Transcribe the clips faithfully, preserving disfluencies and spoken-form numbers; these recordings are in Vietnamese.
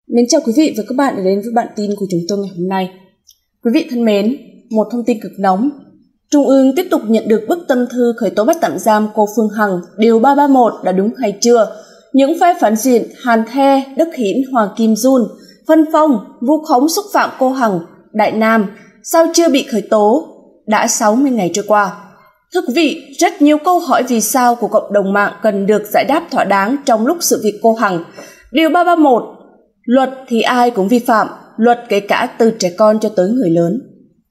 Mến chào quý vị và các bạn đã đến với bản tin của chúng tôi ngày hôm nay. Quý vị thân mến, một thông tin cực nóng. Trung ương tiếp tục nhận được bức tâm thư khởi tố bắt tạm giam cô Phương Hằng, điều ba trăm ba mươi mốt đã đúng hay chưa? Những phe phản diện Hàn The, Đức Hiển, Hoàng Kim Jun, phân phong, vu khống xúc phạm cô Hằng, Đại Nam, sao chưa bị khởi tố? Đã sáu mươi ngày trôi qua. Thưa quý vị, rất nhiều câu hỏi vì sao của cộng đồng mạng cần được giải đáp thỏa đáng trong lúc sự việc cô Hằng. Điều ba trăm ba mươi mốt, luật thì ai cũng vi phạm, luật kể cả từ trẻ con cho tới người lớn.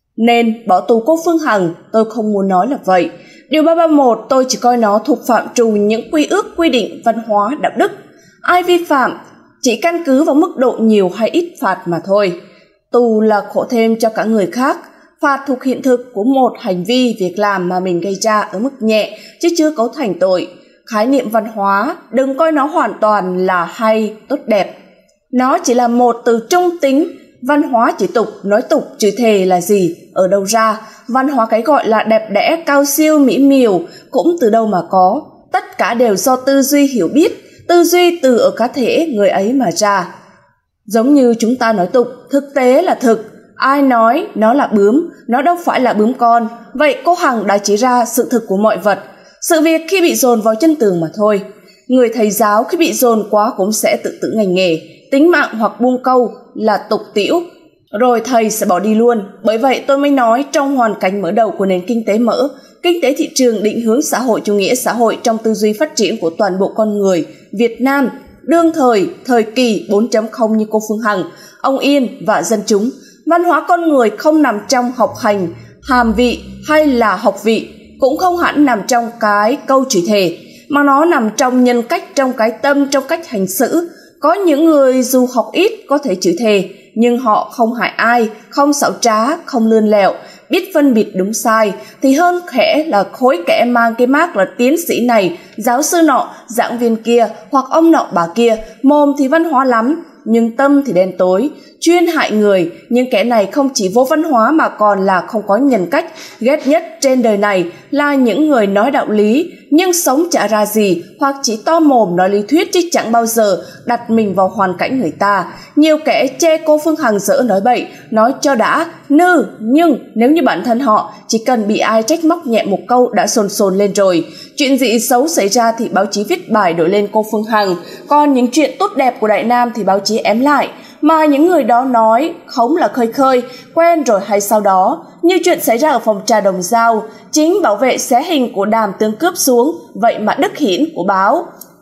Nên bỏ tù cô Phương Hằng, tôi không muốn nói là vậy. Điều ba trăm ba mươi mốt tôi chỉ coi nó thuộc phạm trù những quy ước quy định văn hóa đạo đức. Ai vi phạm chỉ căn cứ vào mức độ nhiều hay ít phạt mà thôi. Tù là khổ thêm cho cả người khác. Phạt thuộc hiện thực của một hành vi việc làm mà mình gây ra ở mức nhẹ chứ chưa cấu thành tội. Khái niệm văn hóa đừng coi nó hoàn toàn là hay, tốt đẹp. Nó chỉ là một từ trung tính. Văn hóa chỉ tục, nói tục, chửi thề là gì, ở đâu ra? Văn hóa cái gọi là đẹp đẽ, cao siêu, mỹ miều cũng từ đâu mà có. Tất cả đều do tư duy hiểu biết, tư duy từ ở cá thể người ấy mà ra. Giống như chúng ta nói tục, thực tế là thực. Ai nói nó là bướm, nó đâu phải là bướm con. Vậy cô Hằng đã chỉ ra sự thực của mọi vật. Sự việc khi bị dồn vào chân tường mà thôi. Người thầy giáo khi bị dồn quá cũng sẽ tự tử ngành nghề, tính mạng hoặc buông câu là tục tĩu, rồi thầy sẽ bỏ đi luôn. Bởi vậy tôi mới nói trong hoàn cảnh mở đầu của nền kinh tế mở, kinh tế thị trường định hướng xã hội chủ nghĩa xã hội trong tư duy phát triển của toàn bộ con người Việt Nam, đương thời, thời kỳ bốn chấm không như cô Phương Hằng, ông Yên và dân chúng. Văn hóa con người không nằm trong học hành, hàm vị hay là học vị, cũng không hẳn nằm trong cái câu chửi thề, mà nó nằm trong nhân cách, trong cái tâm, trong cách hành xử. Có những người dù học ít có thể chửi thề, nhưng họ không hại ai, không xảo trá, không lươn lẹo, biết phân biệt đúng sai, thì hơn khẽ là khối kẻ mang cái mác là tiến sĩ này, giáo sư nọ, giảng viên kia, hoặc ông nọ bà kia, mồm thì văn hóa lắm, nhưng tâm thì đen tối, chuyên hại người. Nhưng kẻ này không chỉ vô văn hóa mà còn là không có nhân cách. Ghét nhất trên đời này là những người nói đạo lý nhưng sống chả ra gì, hoặc chỉ to mồm nói lý thuyết chứ chẳng bao giờ đặt mình vào hoàn cảnh người ta. Nhiều kẻ chê cô Phương Hằng dở nói bậy, nói cho đã nư, nhưng nếu như bản thân họ chỉ cần bị ai trách móc nhẹ một câu đã sồn sồn lên rồi. Chuyện gì xấu xảy ra thì báo chí viết bài đổi lên cô Phương Hằng, còn những chuyện tốt đẹp của Đại Nam thì báo chí ém lại. Mà những người đó nói khống là khơi khơi, quen rồi hay sau đó. Như chuyện xảy ra ở phòng trà Đồng Dao, chính bảo vệ xé hình của Đàm tướng cướp xuống, vậy mà Đức Hiển của báo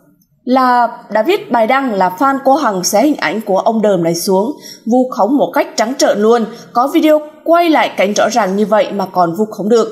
là đã viết bài đăng là fan cô Hằng xé hình ảnh của ông Đờm này xuống, vu khống một cách trắng trợn luôn. Có video quay lại cảnh rõ ràng như vậy mà còn vu khống được.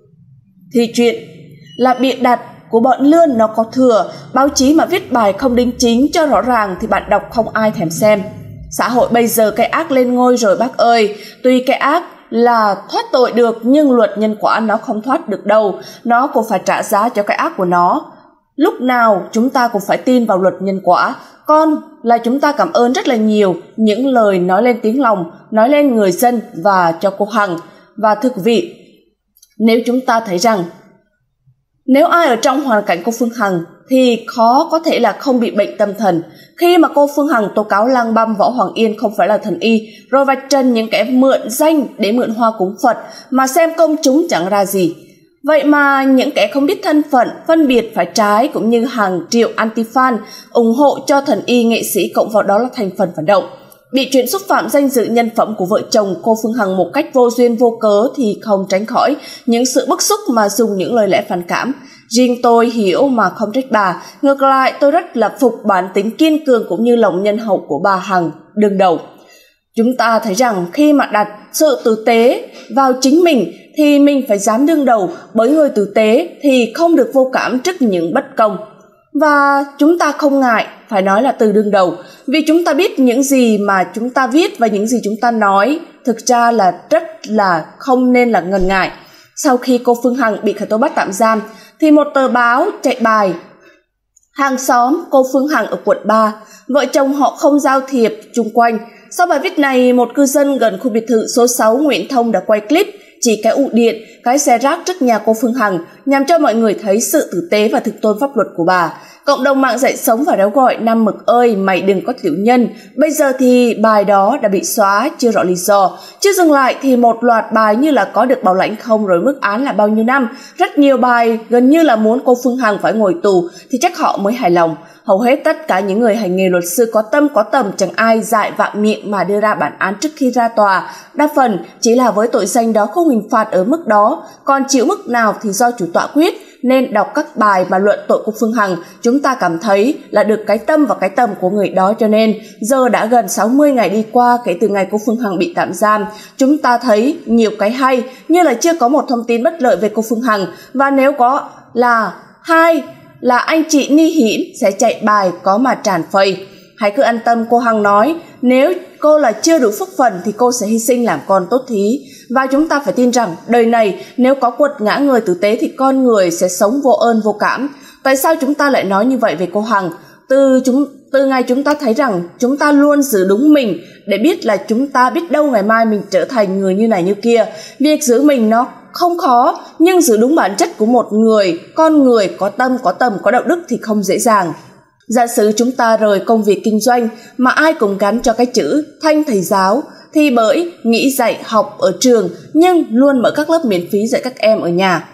Thì chuyện là bịa đặt của bọn lươn nó có thừa. Báo chí mà viết bài không đính chính cho rõ ràng thì bạn đọc không ai thèm xem. Xã hội bây giờ cái ác lên ngôi rồi bác ơi. Tuy cái ác là thoát tội được, nhưng luật nhân quả nó không thoát được đâu. Nó cũng phải trả giá cho cái ác của nó. Lúc nào chúng ta cũng phải tin vào luật nhân quả. Con là chúng ta cảm ơn rất là nhiều những lời nói lên tiếng lòng, nói lên người dân và cho cô Hằng. Và thưa quý vị, nếu chúng ta thấy rằng nếu ai ở trong hoàn cảnh cô Phương Hằng thì khó có thể là không bị bệnh tâm thần. Khi mà cô Phương Hằng tố cáo lang băm Võ Hoàng Yên không phải là thần y, rồi vạch trần những kẻ mượn danh để mượn hoa cúng Phật mà xem công chúng chẳng ra gì. Vậy mà những kẻ không biết thân phận, phân biệt phải trái cũng như hàng triệu anti-fan ủng hộ cho thần y nghệ sĩ, cộng vào đó là thành phần phản động, bị chuyện xúc phạm danh dự nhân phẩm của vợ chồng cô Phương Hằng một cách vô duyên vô cớ thì không tránh khỏi những sự bức xúc mà dùng những lời lẽ phản cảm. Riêng tôi hiểu mà không trách bà, ngược lại tôi rất là phục bản tính kiên cường cũng như lòng nhân hậu của bà Hằng đương đầu. Chúng ta thấy rằng khi mà đặt sự tử tế vào chính mình thì mình phải dám đương đầu, bởi người tử tế thì không được vô cảm trước những bất công. Và chúng ta không ngại phải nói là từ đương đầu, vì chúng ta biết những gì mà chúng ta viết và những gì chúng ta nói thực ra là rất là không nên là ngần ngại. Sau khi cô Phương Hằng bị khởi tố bắt tạm giam thì một tờ báo chạy bài hàng xóm cô Phương Hằng ở quận ba, vợ chồng họ không giao thiệp chung quanh. Sau bài viết này, một cư dân gần khu biệt thự số sáu Nguyễn Thông đã quay clip chỉ cái ụ điện, cái xe rác trước nhà cô Phương Hằng nhằm cho mọi người thấy sự tử tế và thực tôn pháp luật của bà. cộng đồng mạng dậy sóng và réo gọi Nam Mực ơi mày đừng có tiểu nhân. Bây giờ thì bài đó đã bị xóa, chưa rõ lý do. Chưa dừng lại thì một loạt bài như là có được bảo lãnh không, rồi mức án là bao nhiêu năm. Rất nhiều bài gần như là muốn cô Phương Hằng phải ngồi tù thì chắc họ mới hài lòng. Hầu hết tất cả những người hành nghề luật sư có tâm có tầm chẳng ai dại vạ miệng mà đưa ra bản án trước khi ra tòa. Đa phần chỉ là với tội danh đó không hình phạt ở mức đó, còn chịu mức nào thì do chủ tọa quyết. Nên đọc các bài mà luận tội của Phương Hằng, chúng ta cảm thấy là được cái tâm và cái tầm của người đó. Cho nên giờ đã gần sáu mươi ngày đi qua kể từ ngày cô Phương Hằng bị tạm giam, chúng ta thấy nhiều cái hay, như là chưa có một thông tin bất lợi về cô Phương Hằng, và nếu có là hai là anh chị Ni Hiển sẽ chạy bài có mà tràn phây. Hãy cứ an tâm, cô Hằng nói nếu cô là chưa đủ phúc phần thì cô sẽ hy sinh làm con tốt thí. Và chúng ta phải tin rằng đời này nếu có quật ngã người tử tế thì con người sẽ sống vô ơn vô cảm. Tại sao chúng ta lại nói như vậy về cô Hằng? Từ chúng từ ngày chúng ta thấy rằng chúng ta luôn giữ đúng mình, để biết là chúng ta biết đâu ngày mai mình trở thành người như này như kia. Việc giữ mình nó không khó, nhưng giữ đúng bản chất của một người, con người có tâm, có tầm, có đạo đức thì không dễ dàng. Giả sử chúng ta rời công việc kinh doanh mà ai cũng gắn cho cái chữ thanh thầy giáo, thì bởi nghĩ dạy học ở trường nhưng luôn mở các lớp miễn phí dạy các em ở nhà.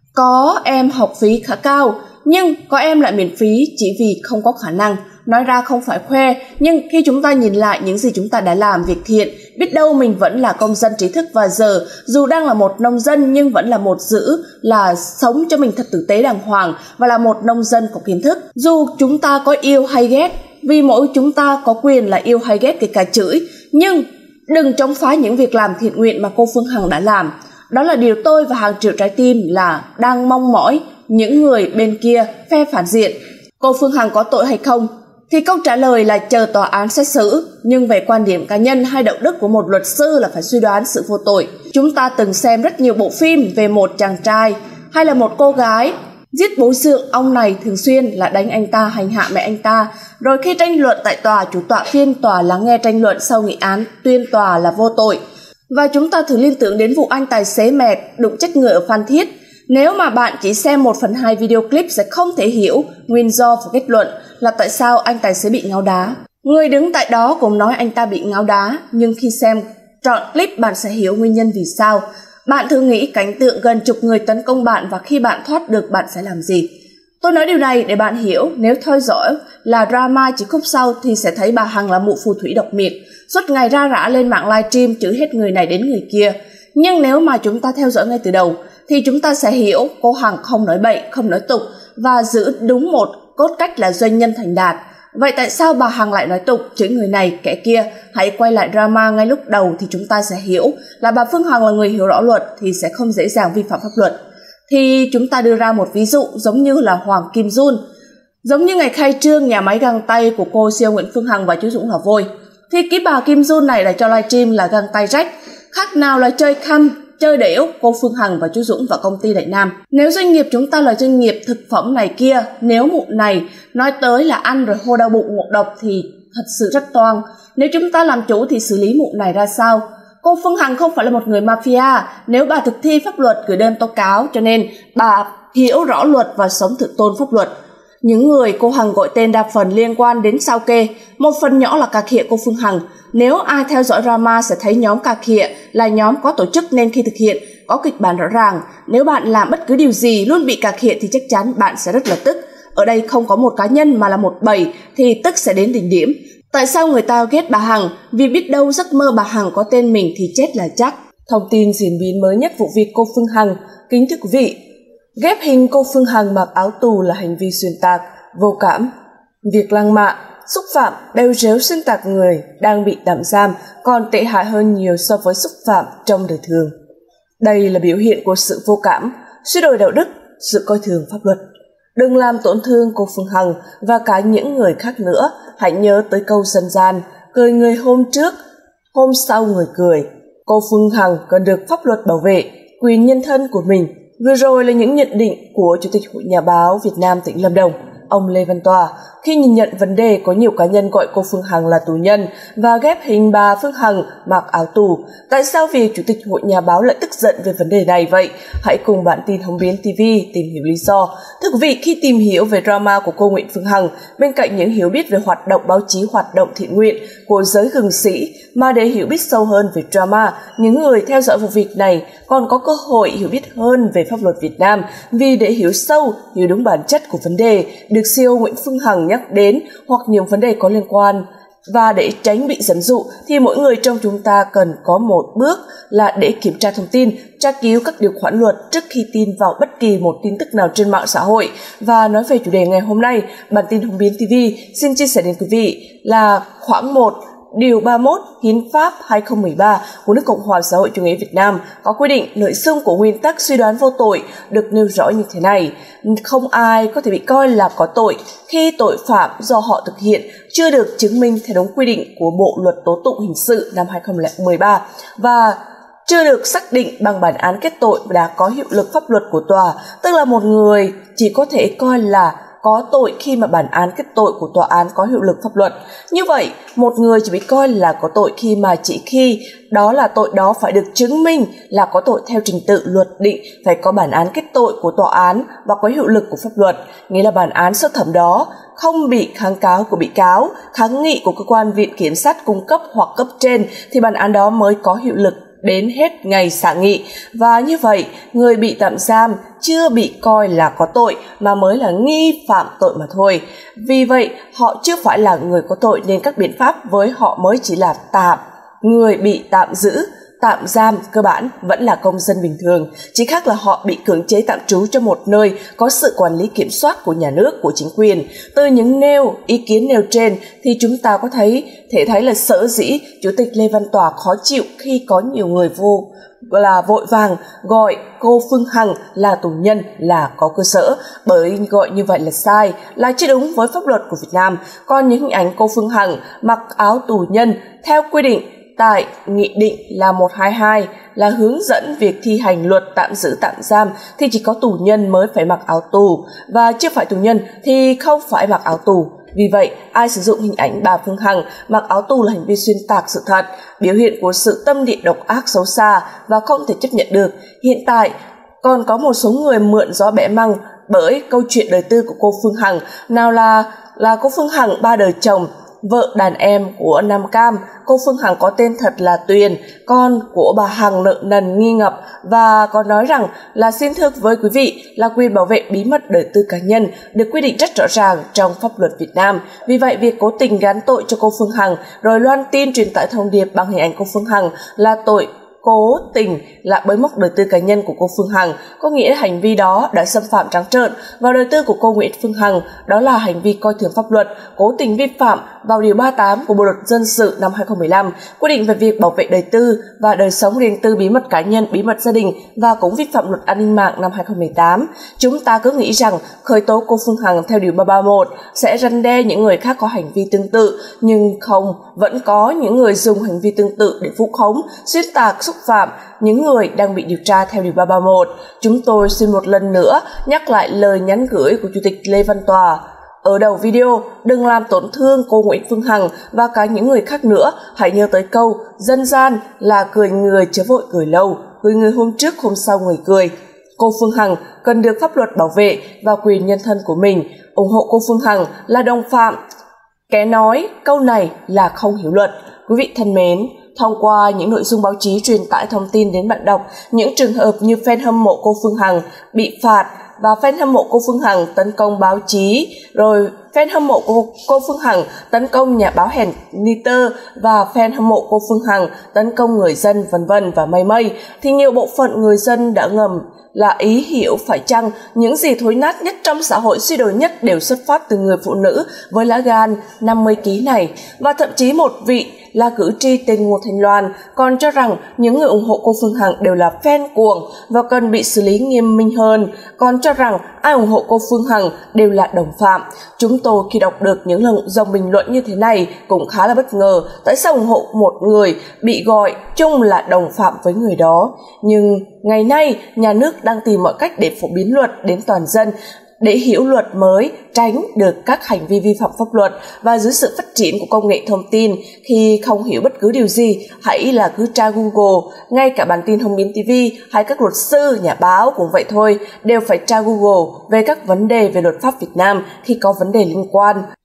Có em học phí khá cao, nhưng có em lại miễn phí chỉ vì không có khả năng. Nói ra không phải khoe, nhưng khi chúng ta nhìn lại những gì chúng ta đã làm việc thiện, biết đâu mình vẫn là công dân trí thức, và giờ dù đang là một nông dân nhưng vẫn là một giữ là sống cho mình thật tử tế đàng hoàng và là một nông dân có kiến thức. Dù chúng ta có yêu hay ghét, vì mỗi chúng ta có quyền là yêu hay ghét kể cả chửi, nhưng đừng chống phá những việc làm thiện nguyện mà cô Phương Hằng đã làm. Đó là điều tôi và hàng triệu trái tim là đang mong mỏi những người bên kia phe phản diện. Cô Phương Hằng có tội hay không? Thì câu trả lời là chờ tòa án xét xử, nhưng về quan điểm cá nhân hay đạo đức của một luật sư là phải suy đoán sự vô tội. Chúng ta từng xem rất nhiều bộ phim về một chàng trai hay là một cô gái giết bố dượng, ông này thường xuyên là đánh anh ta, hành hạ mẹ anh ta. Rồi khi tranh luận tại tòa, chủ tọa phiên tòa lắng nghe tranh luận sau nghị án tuyên tòa là vô tội. Và chúng ta thử liên tưởng đến vụ anh tài xế mẹt đụng chết người ở Phan Thiết. Nếu mà bạn chỉ xem một phần hai video clip sẽ không thể hiểu nguyên do và kết luận là tại sao anh tài xế bị ngáo đá. Người đứng tại đó cũng nói anh ta bị ngáo đá, nhưng khi xem trọn clip bạn sẽ hiểu nguyên nhân vì sao. Bạn thử nghĩ cảnh tượng gần chục người tấn công bạn và khi bạn thoát được bạn sẽ làm gì. Tôi nói điều này để bạn hiểu, nếu theo dõi là drama chỉ khúc sau thì sẽ thấy bà Hằng là mụ phù thủy độc miệng, suốt ngày ra rã lên mạng livestream chửi hết người này đến người kia. Nhưng nếu mà chúng ta theo dõi ngay từ đầu thì chúng ta sẽ hiểu cô Hằng không nói bậy, không nói tục và giữ đúng một cốt cách là doanh nhân thành đạt. Vậy tại sao bà Hằng lại nói tục, chửi người này kẻ kia? Hãy quay lại drama ngay lúc đầu thì chúng ta sẽ hiểu là bà Phương Hằng là người hiểu rõ luật thì sẽ không dễ dàng vi phạm pháp luật. Thì chúng ta đưa ra một ví dụ giống như là Hoàng Kim Jun. Giống như ngày khai trương nhà máy găng tay của cô siêu Nguyễn Phương Hằng và chú Dũng Lò Vôi, thì cái bà Kim Jun này là cho livestream là găng tay rách, khác nào là chơi khăm, chơi đểu cô Phương Hằng và chú Dũng và công ty Đại Nam. Nếu doanh nghiệp chúng ta là doanh nghiệp thực phẩm này kia, nếu mụ này nói tới là ăn rồi hô đau bụng ngộ độc thì thật sự rất toang. Nếu chúng ta làm chủ thì xử lý mụ này ra sao? Cô Phương Hằng không phải là một người mafia, nếu bà thực thi pháp luật gửi đơn tố cáo, cho nên bà hiểu rõ luật và sống thực tôn pháp luật. Những người cô Hằng gọi tên đa phần liên quan đến sao kê, một phần nhỏ là cà khịa cô Phương Hằng. Nếu ai theo dõi drama sẽ thấy nhóm cà khịa là nhóm có tổ chức nên khi thực hiện có kịch bản rõ ràng. Nếu bạn làm bất cứ điều gì luôn bị cà khịa thì chắc chắn bạn sẽ rất là tức. Ở đây không có một cá nhân mà là một bầy thì tức sẽ đến đỉnh điểm. Tại sao người ta ghét bà Hằng? Vì biết đâu giấc mơ bà Hằng có tên mình thì chết là chắc. Thông tin diễn biến mới nhất vụ việc cô Phương Hằng. Kính thưa quý vị, ghép hình cô Phương Hằng mặc áo tù là hành vi xuyên tạc, vô cảm. Việc lăng mạ, xúc phạm, bêu rếu xuyên tạc người đang bị tạm giam còn tệ hại hơn nhiều so với xúc phạm trong đời thường. Đây là biểu hiện của sự vô cảm, suy đồi đạo đức, sự coi thường pháp luật. Đừng làm tổn thương cô Phương Hằng và cả những người khác nữa. Hãy nhớ tới câu dân gian, cười người hôm trước, hôm sau người cười. Cô Phương Hằng cần được pháp luật bảo vệ quyền nhân thân của mình. Vừa rồi là những nhận định của Chủ tịch Hội Nhà báo Việt Nam tỉnh Lâm Đồng. ông Lê Văn Tòa, khi nhìn nhận vấn đề có nhiều cá nhân gọi cô Phương Hằng là tù nhân và ghép hình bà Phương Hằng mặc áo tù. Tại sao việc Chủ tịch Hội Nhà báo lại tức giận về vấn đề này vậy? Hãy cùng bản tin Hồng Biến ti vi tìm hiểu lý do. Thưa quý vị, khi tìm hiểu về drama của cô Nguyễn Phương Hằng, bên cạnh những hiểu biết về hoạt động báo chí, hoạt động thiện nguyện của giới gừng sĩ, mà để hiểu biết sâu hơn về drama, những người theo dõi vụ việc này còn có cơ hội hiểu biết hơn về pháp luật Việt Nam. Vì để hiểu sâu, hiểu đúng bản chất của vấn đề được xê e ô Nguyễn Phương Hằng nhắc đến hoặc nhiều vấn đề có liên quan, và để tránh bị dẫn dụ thì mỗi người trong chúng ta cần có một bước là để kiểm tra thông tin, tra cứu các điều khoản luật trước khi tin vào bất kỳ một tin tức nào trên mạng xã hội. Và nói về chủ đề ngày hôm nay, bản tin Hồng Biến ti vi xin chia sẻ đến quý vị là khoản một Điều ba mươi mốt Hiến pháp hai không một ba của nước Cộng hòa xã hội chủ nghĩa Việt Nam có quy định nội dung của nguyên tắc suy đoán vô tội được nêu rõ như thế này: không ai có thể bị coi là có tội khi tội phạm do họ thực hiện chưa được chứng minh theo đúng quy định của Bộ Luật Tố tụng Hình sự năm hai không một ba và chưa được xác định bằng bản án kết tội đã có hiệu lực pháp luật của tòa. Tức là một người chỉ có thể coi là có tội khi mà bản án kết tội của tòa án có hiệu lực pháp luật. Như vậy, một người chỉ bị coi là có tội khi mà chỉ khi đó là tội đó phải được chứng minh là có tội theo trình tự luật định, phải có bản án kết tội của tòa án và có hiệu lực của pháp luật. Nghĩa là bản án sơ thẩm đó không bị kháng cáo của bị cáo, kháng nghị của cơ quan viện kiểm sát cung cấp hoặc cấp trên thì bản án đó mới có hiệu lực đến hết ngày xả nghị. Và như vậy, người bị tạm giam chưa bị coi là có tội mà mới là nghi phạm tội mà thôi. Vì vậy, họ chưa phải là người có tội nên các biện pháp với họ mới chỉ là tạm. Người bị tạm giữ, tạm giam cơ bản vẫn là công dân bình thường, chỉ khác là họ bị cưỡng chế tạm trú trong một nơi có sự quản lý kiểm soát của nhà nước, của chính quyền. Từ những nêu ý kiến nêu trên thì chúng ta có thấy thể thấy là sở dĩ Chủ tịch Lê Văn Tòa khó chịu khi có nhiều người vô là vội vàng gọi cô Phương Hằng là tù nhân là có cơ sở, bởi gọi như vậy là sai, là chưa đúng với pháp luật của Việt Nam. Còn những hình ảnh cô Phương Hằng mặc áo tù nhân theo quy định tại Nghị định là một trăm hai mươi hai là hướng dẫn việc thi hành luật tạm giữ tạm giam thì chỉ có tù nhân mới phải mặc áo tù, và chưa phải tù nhân thì không phải mặc áo tù. Vì vậy, ai sử dụng hình ảnh bà Phương Hằng mặc áo tù là hành vi xuyên tạc sự thật, biểu hiện của sự tâm địa độc ác xấu xa và không thể chấp nhận được. Hiện tại, còn có một số người mượn gió bẻ măng bởi câu chuyện đời tư của cô Phương Hằng. Nào là là cô Phương Hằng ba đời chồng, vợ đàn em của Nam Cam. Cô Phương Hằng có tên thật là Tuyền, con của bà Hằng nợ nần nghi ngập, và có nói rằng là xin thưa với quý vị là quyền bảo vệ bí mật đời tư cá nhân được quy định rất rõ ràng trong pháp luật Việt Nam. Vì vậy, việc cố tình gán tội cho cô Phương Hằng rồi loan tin truyền tải thông điệp bằng hình ảnh cô Phương Hằng là tội cố tình là bới móc đời tư cá nhân của cô Phương Hằng, có nghĩa hành vi đó đã xâm phạm trắng trợn vào đời tư của cô Nguyễn Phương Hằng. Đó là hành vi coi thường pháp luật, cố tình vi phạm vào điều ba mươi tám của Bộ luật dân sự năm hai không một lăm quy định về việc bảo vệ đời tư và đời sống riêng tư, bí mật cá nhân, bí mật gia đình, và cũng vi phạm luật an ninh mạng năm hai không một tám. Chúng ta cứ nghĩ rằng khởi tố cô Phương Hằng theo điều ba trăm ba mươi mốt sẽ răn đe những người khác có hành vi tương tự, nhưng không, vẫn có những người dùng hành vi tương tự để vu khống, xuyên tạc, xúc phạm những người đang bị điều tra theo điều ba trăm ba mươi mốt. Chúng tôi xin một lần nữa nhắc lại lời nhắn gửi của Chủ tịch Lê Văn Tòa ở đầu video: đừng làm tổn thương cô Nguyễn Phương Hằng và cả những người khác nữa. Hãy nhớ tới câu dân gian là cười người chớ vội cười lâu, cười người hôm trước hôm sau người cười. Cô Phương Hằng cần được pháp luật bảo vệ và quyền nhân thân của mình. Ủng hộ cô Phương Hằng là đồng phạm. Kẻ nói câu này là không hiểu luật. Quý vị thân mến, thông qua những nội dung báo chí truyền tải thông tin đến bạn đọc, những trường hợp như fan hâm mộ cô Phương Hằng bị phạt và fan hâm mộ cô Phương Hằng tấn công báo chí, rồi fan hâm mộ cô, cô Phương Hằng tấn công nhà báo hèn Niter, và fan hâm mộ cô Phương Hằng tấn công người dân, vân vân và mây mây, thì nhiều bộ phận người dân đã ngầm là ý hiểu phải chăng những gì thối nát nhất trong xã hội, suy đồi nhất đều xuất phát từ người phụ nữ với lá gan năm mươi ki lô gam này. Và thậm chí một vị là cử tri tên Ngô Thanh Loan còn cho rằng những người ủng hộ cô Phương Hằng đều là fan cuồng và cần bị xử lý nghiêm minh hơn, còn cho rằng ai ủng hộ cô Phương Hằng đều là đồng phạm. Chúng tôi khi đọc được những dòng bình luận như thế này cũng khá là bất ngờ, tại sao ủng hộ một người bị gọi chung là đồng phạm với người đó. Nhưng ngày nay nhà nước đang tìm mọi cách để phổ biến luật đến toàn dân, để hiểu luật mới, tránh được các hành vi vi phạm pháp luật. Và dưới sự phát triển của công nghệ thông tin, khi không hiểu bất cứ điều gì, hãy là cứ tra Google. Ngay cả bản tin Hồng Biến ti vi hay các luật sư, nhà báo cũng vậy thôi, đều phải tra Google về các vấn đề về luật pháp Việt Nam khi có vấn đề liên quan.